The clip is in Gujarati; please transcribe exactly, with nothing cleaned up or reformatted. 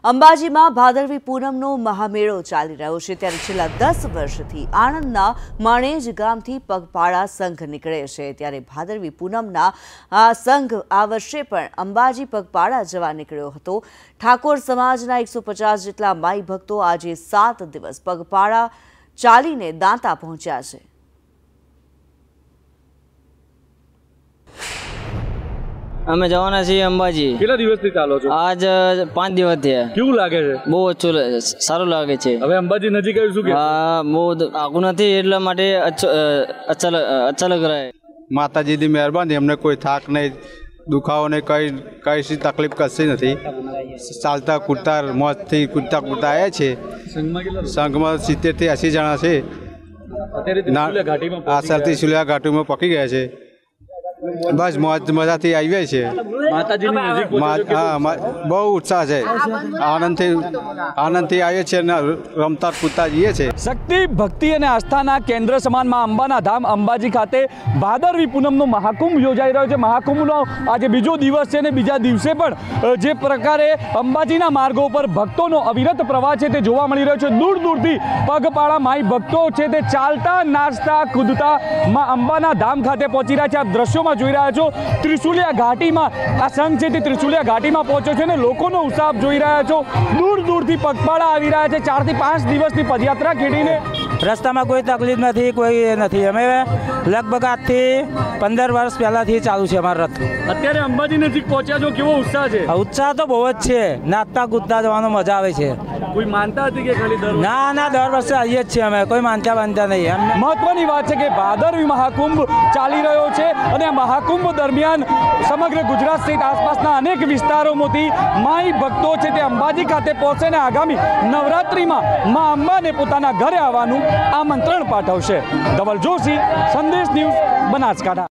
અંબાજીમાં ભાદરવી પૂનમનો મહામેળો ચાલી રહ્યો છે ત્યારે છેલ્લા દસ વર્ષથી આણંદના માણેજ ગામથી પગપાળા સંઘ નીકળે છે ત્યારે ભાદરવી પૂનમના આ સંઘ આ વર્ષે પણ અંબાજી પગપાળા જવા નીકળ્યો હતો। ઠાકોર સમાજના એકસો પચાસ જેટલા માઈ ભક્તો આજે સાત દિવસ પગપાળા ચાલીને દાંતા પહોંચ્યા છે। અમે જવાના છીએ અંબાજી। કેટલા દિવસથી ચાલો છો? આજ પાંચ દિવસ થયા। કેવું લાગે છે? બહુ અચ્છું સારું લાગે છે। હવે અંબાજી નજીક આવ્યું શું કે? હા, બહુ આગું નથી એટલા માટે અચ્છા અચ્છા લગ રહા હે। માતાજીની મહેરબાની, અમને કોઈ થાક નહીં, દુખાવો નહીં, કઈ કઈ તકલીફ કશી નથી। ચાલતા કૂદતા મોજથી કૂદતા કૂદતા આવ્યા છે। સંઘમાં સિત્તેર થી એસી જણા છે। આ સરથી સુલિયા ઘાટીમાં પકી ગયા છે। બસ મોજ મજાથી આવ્યા છે। હા, બહુ ઉત્સાહ છે, આનંદથી આનંદથી આવીએ છીએ અને રમતા કૂદતા જઈએ છીએ। શક્તિ, ભક્તિ અને આસ્થાના કેન્દ્ર સમાન માં અંબાના ધામ અંબાજી ખાતે ભાદરવી પૂનમનો મહાકુંભ યોજાઈ રહ્યો છે। મહાકુંભનો આજે બીજો દિવસ છે અને બીજા દિવસે પણ જે પ્રકારે અંબાજીના માર્ગો પર ભક્તોનો અવિરત પ્રવાહ છે તે જોવા મળી રહ્યો છે। દૂર દૂરથી પગપાળા માઈ ભક્તો છે તે ચાલતા નાચતા કૂદતા માં અંબાના ધામ ખાતે પહોંચી રહ્યા છે। આપ દ્રશ્યોમાં જોઈ રહ્યા છો ત્રિશુલિયા ઘાટીમાં આ સંઘ છે તે ત્રિશુલિયા ઘાટીમાં પહોંચ્યો છે અને લોકોનો ઉત્સાહ જોઈ રહ્યા છો। દૂર દૂરથી પગપાળા આવી રહ્યા છે। ચાર થી પાંચ દિવસની પદયાત્રા ખેડીને રસ્તામાં કોઈ તકલીફ નથી, કોઈ નથી। અમે લગભગ આજથી પંદર વર્ષ પહેલાથી ચાલુ છે અમારો રથ। અત્યારે અંબાજી નજીક પહોંચ્યા છો, કેવો ઉત્સાહ છે? ઉત્સાહ તો બહુ જ છે, નાચતા કૂદતા જવાનો મજા આવે છે। કોઈ માનતા હતી કે ખાલી દર ના ના દર વર્ષે આવીએ જ છીએ અમે, કોઈ માનતા માનતા નહીં। મહત્વની વાત છે કે ભાદરવી મહાકુંભ ચાલી રહ્યો છે અને આ મહાકુંભ દરમિયાન સમગ્ર ગુજરાત સહિત આસપાસના અનેક વિસ્તારોમાંથી માઈ ભક્તો છે તે અંબાજી ખાતે પહોંચે અને આગામી નવરાત્રિમાં મા અંબાને પોતાના ઘરે આવવાનું આમંત્રણ પાઠવશે। ધવલ જોશી, સંદેશ ન્યૂઝ, બનાસકાંઠા।